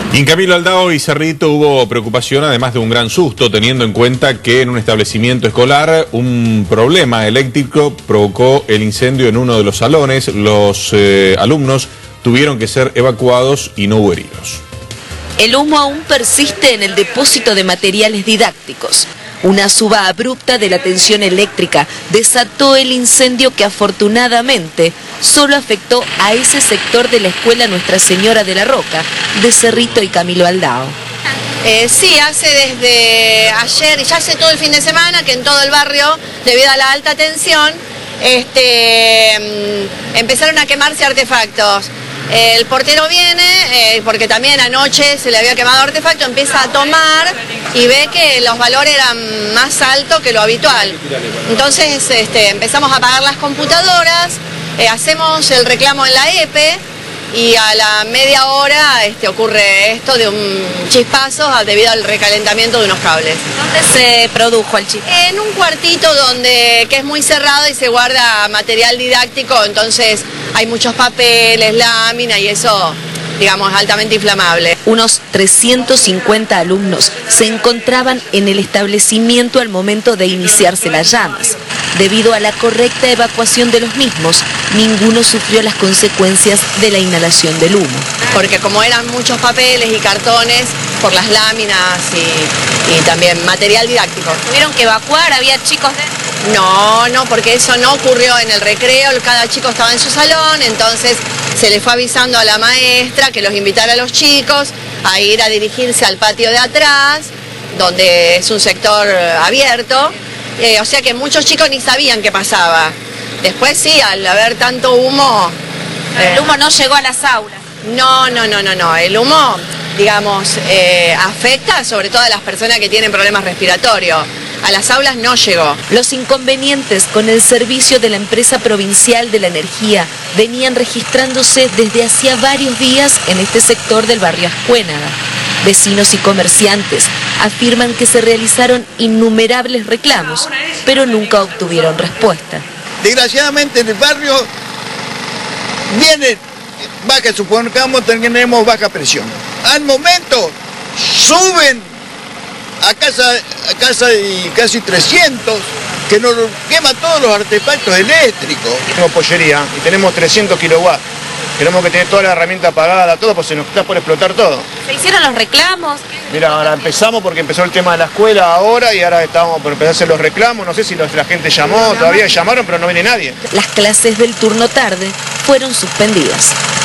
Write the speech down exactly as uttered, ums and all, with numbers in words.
En Camilo Aldao y Cerrito hubo preocupación, además de un gran susto, teniendo en cuenta que en un establecimiento escolar un problema eléctrico provocó el incendio en uno de los salones. Los eh, alumnos tuvieron que ser evacuados y no hubo heridos. El humo aún persiste en el depósito de materiales didácticos. Una suba abrupta de la tensión eléctrica desató el incendio que afortunadamente solo afectó a ese sector de la escuela Nuestra Señora de la Roca, de Cerrito y Camilo Aldao. Eh, sí, hace desde ayer y ya hace todo el fin de semana que en todo el barrio, debido a la alta tensión, este, empezaron a quemarse artefactos. El portero viene, eh, porque también anoche se le había quemado artefacto, empieza a tomar y ve que los valores eran más altos que lo habitual. Entonces este, empezamos a apagar las computadoras, eh, hacemos el reclamo en la E P E y a la media hora este, ocurre esto de un chispazo debido al recalentamiento de unos cables. ¿Dónde se produjo el chispazo? En un cuartito donde que es muy cerrado y se guarda material didáctico, entonces hay muchos papeles, láminas y eso, digamos, es altamente inflamable. Unos trescientos cincuenta alumnos se encontraban en el establecimiento al momento de iniciarse las llamas. Debido a la correcta evacuación de los mismos, ninguno sufrió las consecuencias de la inhalación del humo. Porque como eran muchos papeles y cartones, por las láminas y, y también material didáctico. ¿Tuvieron que evacuar? ¿Había chicos dentro? No, no, porque eso no ocurrió en el recreo, cada chico estaba en su salón, entonces se le fue avisando a la maestra que los invitara a los chicos a ir a dirigirse al patio de atrás, donde es un sector abierto, eh, o sea que muchos chicos ni sabían qué pasaba. Después sí, al haber tanto humo... Eh, ¿El humo no llegó a las aulas? No, no, no, no, no, el humo, digamos, eh, afecta sobre todo a las personas que tienen problemas respiratorios. A las aulas no llegó. Los inconvenientes con el servicio de la empresa provincial de la energía venían registrándose desde hacía varios días en este sector del barrio Ascuénaga. Vecinos y comerciantes afirman que se realizaron innumerables reclamos, pero nunca obtuvieron respuesta. Desgraciadamente en el barrio viene baja, supongamos tenemos baja presión. Al momento suben a casa, a casa y casi trescientos, que nos queman todos los artefactos eléctricos. Tenemos pollería y tenemos trescientos kilowatts. Tenemos que tener toda la herramienta apagada, todo, pues se nos está por explotar todo. ¿Se hicieron los reclamos? Mira, ahora empezamos porque empezó el tema de la escuela ahora y ahora estamos por empezar a hacer los reclamos. No sé si los, la gente llamó, todavía llamaron, pero no viene nadie. Las clases del turno tarde fueron suspendidas.